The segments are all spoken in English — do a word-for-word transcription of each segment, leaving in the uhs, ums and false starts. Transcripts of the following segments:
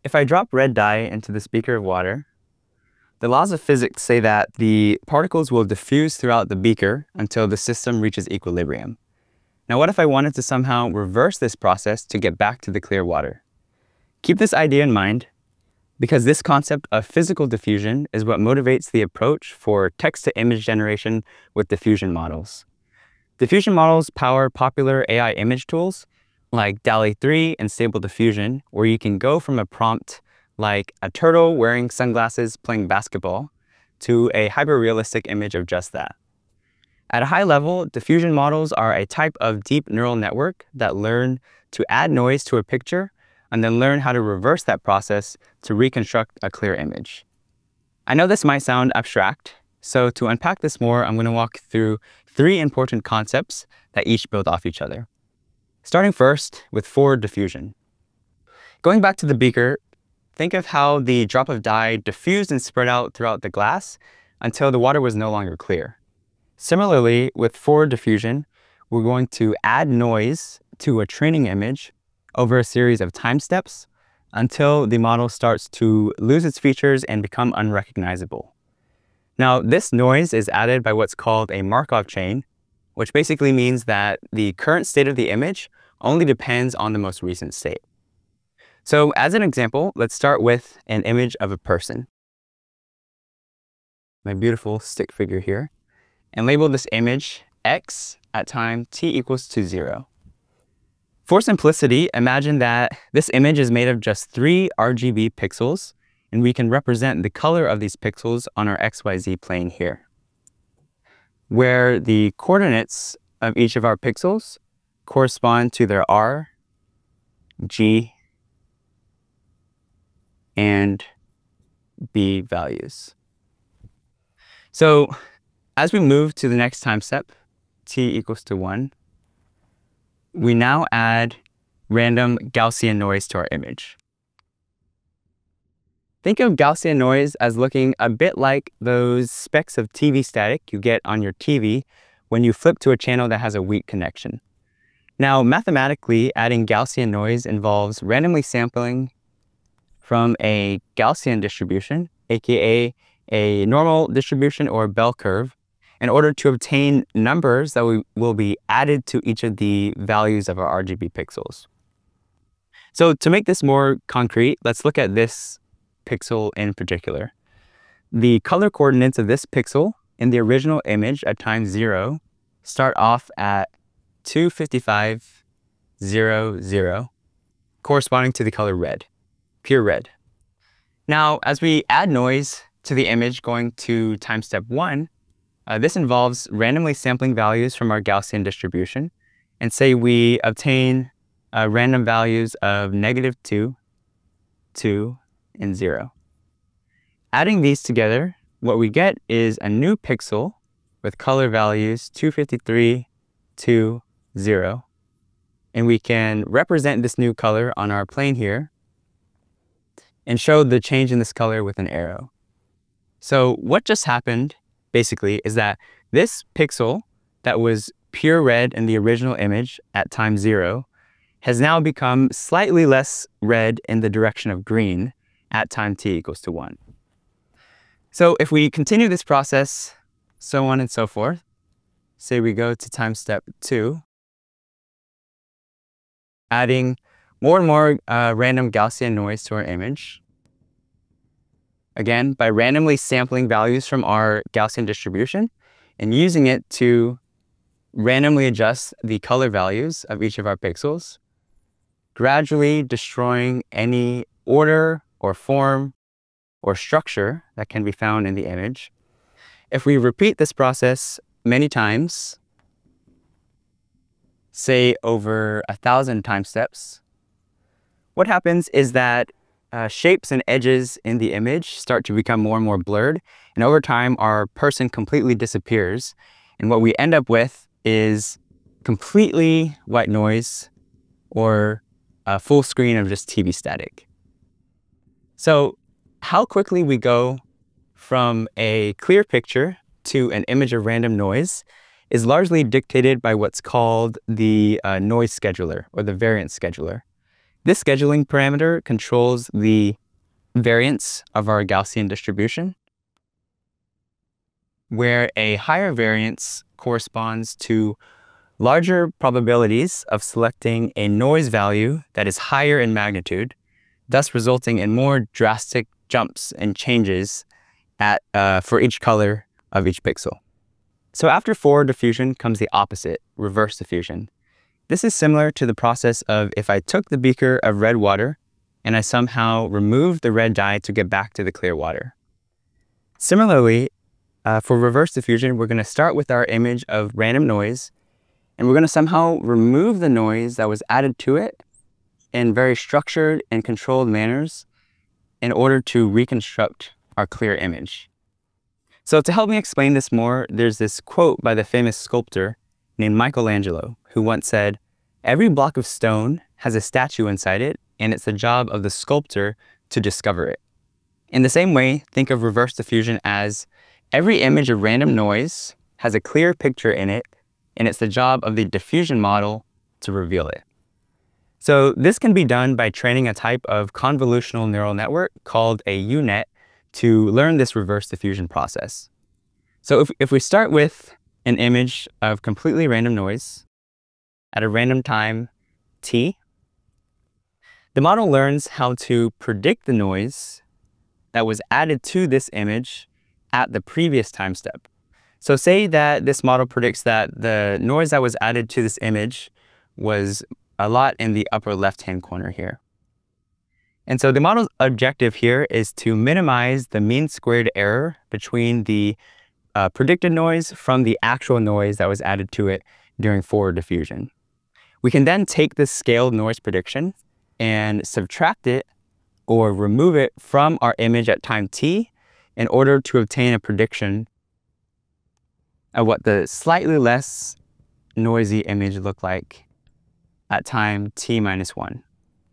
If I drop red dye into this beaker of water, the laws of physics say that the particles will diffuse throughout the beaker until the system reaches equilibrium. Now, what if I wanted to somehow reverse this process to get back to the clear water? Keep this idea in mind, because this concept of physical diffusion is what motivates the approach for text-to-image generation with diffusion models. Diffusion models power popular A I image tools like DALL-E three and Stable Diffusion, where you can go from a prompt like a turtle wearing sunglasses playing basketball to a hyper-realistic image of just that. At a high level, diffusion models are a type of deep neural network that learn to add noise to a picture and then learn how to reverse that process to reconstruct a clear image. I know this might sound abstract, so to unpack this more, I'm going to walk through three important concepts that each build off each other. Starting first with forward diffusion. Going back to the beaker, think of how the drop of dye diffused and spread out throughout the glass until the water was no longer clear. Similarly, with forward diffusion, we're going to add noise to a training image over a series of time steps until the model starts to lose its features and become unrecognizable. Now, this noise is added by what's called a Markov chain, which basically means that the current state of the image only depends on the most recent state. So as an example, let's start with an image of a person. My beautiful stick figure here. And label this image X at time t equals to zero. For simplicity, imagine that this image is made of just three R G B pixels, and we can represent the color of these pixels on our X Y Z plane here, where the coordinates of each of our pixels correspond to their R, G, and B values. So as we move to the next time step, t equals to one, we now add random Gaussian noise to our image. Think of Gaussian noise as looking a bit like those specks of T V static you get on your T V when you flip to a channel that has a weak connection. Now, mathematically, adding Gaussian noise involves randomly sampling from a Gaussian distribution, aka a normal distribution or bell curve, in order to obtain numbers that we will be added to each of the values of our R G B pixels. So to make this more concrete, let's look at this pixel in particular. The color coordinates of this pixel in the original image at time zero start off at two fifty-five, zero, zero, corresponding to the color red, pure red. Now, as we add noise to the image going to time step one, uh, this involves randomly sampling values from our Gaussian distribution, and say we obtain uh, random values of negative two, two, and zero. Adding these together, what we get is a new pixel with color values two fifty-three, two, zero, and we can represent this new color on our plane here and show the change in this color with an arrow. So what just happened, basically, is that this pixel that was pure red in the original image at time zero has now become slightly less red in the direction of green at time t equals to one. So if we continue this process, so on and so forth, say we go to time step two, adding more and more uh, random Gaussian noise to our image. Again, by randomly sampling values from our Gaussian distribution and using it to randomly adjust the color values of each of our pixels, gradually destroying any order or form or structure that can be found in the image. If we repeat this process many times, say over a thousand time steps, what happens is that uh, shapes and edges in the image start to become more and more blurred, and over time our person completely disappears, and what we end up with is completely white noise or a full screen of just T V static. So how quickly we go from a clear picture to an image of random noise is largely dictated by what's called the uh, noise scheduler or the variance scheduler. This scheduling parameter controls the variance of our Gaussian distribution, where a higher variance corresponds to larger probabilities of selecting a noise value that is higher in magnitude, thus resulting in more drastic jumps and changes at, uh, for each color of each pixel. So after forward diffusion comes the opposite, reverse diffusion. This is similar to the process of if I took the beaker of red water and I somehow removed the red dye to get back to the clear water. Similarly, uh, for reverse diffusion, we're going to start with our image of random noise, and we're going to somehow remove the noise that was added to it in very structured and controlled manners in order to reconstruct our clear image. So to help me explain this more, there's this quote by the famous sculptor named Michelangelo, who once said, "Every block of stone has a statue inside it, and it's the job of the sculptor to discover it." In the same way, think of reverse diffusion as every image of random noise has a clear picture in it, and it's the job of the diffusion model to reveal it. So this can be done by training a type of convolutional neural network called a U net to learn this reverse diffusion process. So if, if we start with an image of completely random noise at a random time t, the model learns how to predict the noise that was added to this image at the previous time step. So say that this model predicts that the noise that was added to this image was a lot in the upper left-hand corner here. And so the model's objective here is to minimize the mean squared error between the uh, predicted noise from the actual noise that was added to it during forward diffusion. We can then take this scaled noise prediction and subtract it or remove it from our image at time t in order to obtain a prediction of what the slightly less noisy image looked like at time t minus one.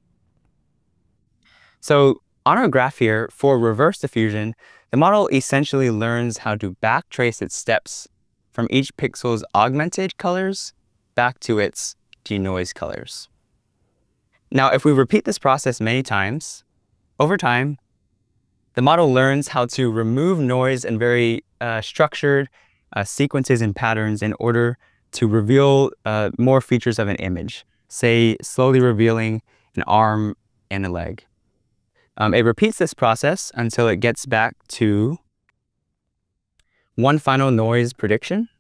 So on our graph here, for reverse diffusion, the model essentially learns how to backtrace its steps from each pixel's augmented colors back to its denoised colors. Now, if we repeat this process many times, over time, the model learns how to remove noise in very uh, structured uh, sequences and patterns in order to reveal uh, more features of an image, say slowly revealing an arm and a leg. Um, it repeats this process until it gets back to one final noise prediction,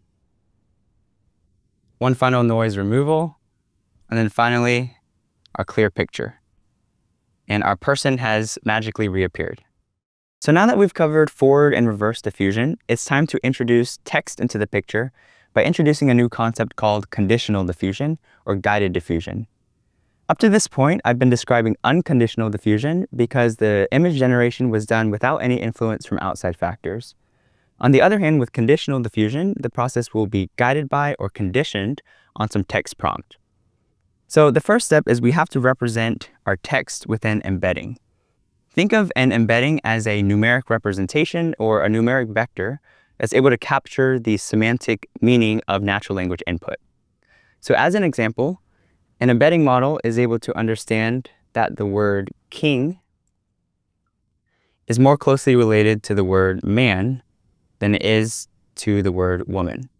one final noise removal, and then finally our clear picture. And our person has magically reappeared. So now that we've covered forward and reverse diffusion, it's time to introduce text into the picture by introducing a new concept called conditional diffusion or guided diffusion. Up to this point, I've been describing unconditional diffusion because the image generation was done without any influence from outside factors. On the other hand, with conditional diffusion, the process will be guided by or conditioned on some text prompt. So the first step is we have to represent our text with an embedding. Think of an embedding as a numeric representation or a numeric vector that's able to capture the semantic meaning of natural language input. So as an example, an embedding model is able to understand that the word king is more closely related to the word man than it is to the word woman.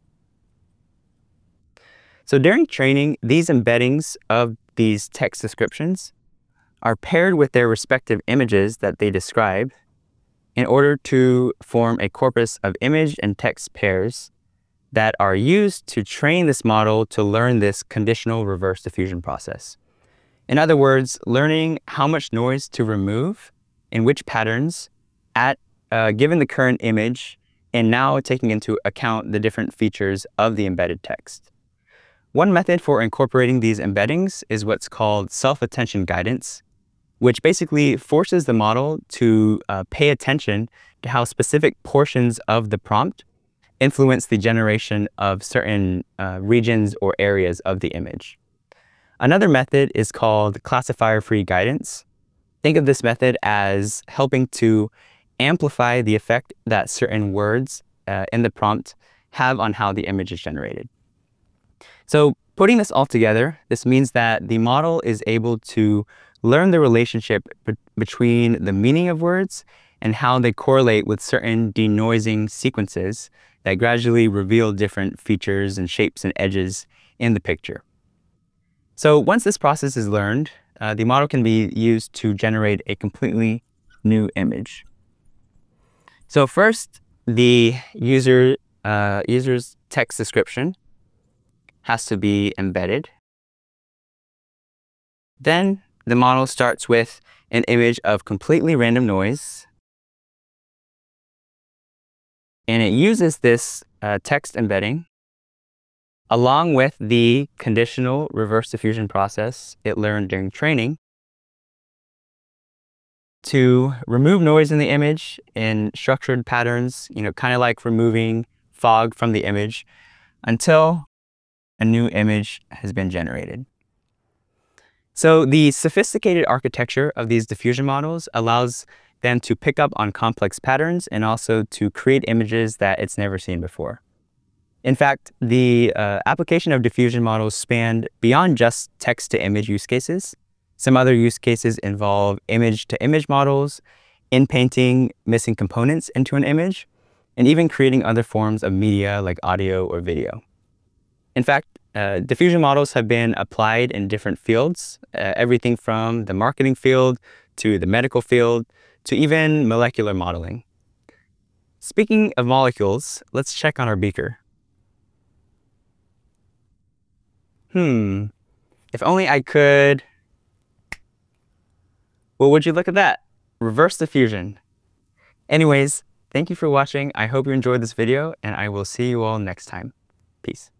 So during training, these embeddings of these text descriptions are paired with their respective images that they describe in order to form a corpus of image and text pairs that are used to train this model to learn this conditional reverse diffusion process. In other words, learning how much noise to remove in which patterns at uh, given the current image, and now taking into account the different features of the embedded text. One method for incorporating these embeddings is what's called self-attention guidance, which basically forces the model to uh, pay attention to how specific portions of the prompt influence the generation of certain uh, regions or areas of the image. Another method is called classifier-free guidance. Think of this method as helping to amplify the effect that certain words uh, in the prompt have on how the image is generated. So Putting this all together, this means that the model is able to learn the relationship be between the meaning of words and how they correlate with certain denoising sequences that gradually reveal different features and shapes and edges in the picture. So once this process is learned, uh, the model can be used to generate a completely new image. So first, the user, uh, user's text description has to be embedded. Then the model starts with an image of completely random noise, and it uses this uh, text embedding along with the conditional reverse diffusion process it learned during training to remove noise in the image in structured patterns, you know, kind of like removing fog from the image until a new image has been generated. So the sophisticated architecture of these diffusion models allows them to pick up on complex patterns and also to create images that it's never seen before. In fact, the uh, application of diffusion models spanned beyond just text-to-image use cases. Some other use cases involve image-to-image models, in-painting missing components into an image, and even creating other forms of media like audio or video. In fact, uh, diffusion models have been applied in different fields, uh, everything from the marketing field to the medical field to even molecular modeling. Speaking of molecules, let's check on our beaker. Hmm, if only I could... Well, would you look at that? Reverse diffusion. Anyways, thank you for watching. I hope you enjoyed this video, and I will see you all next time. Peace.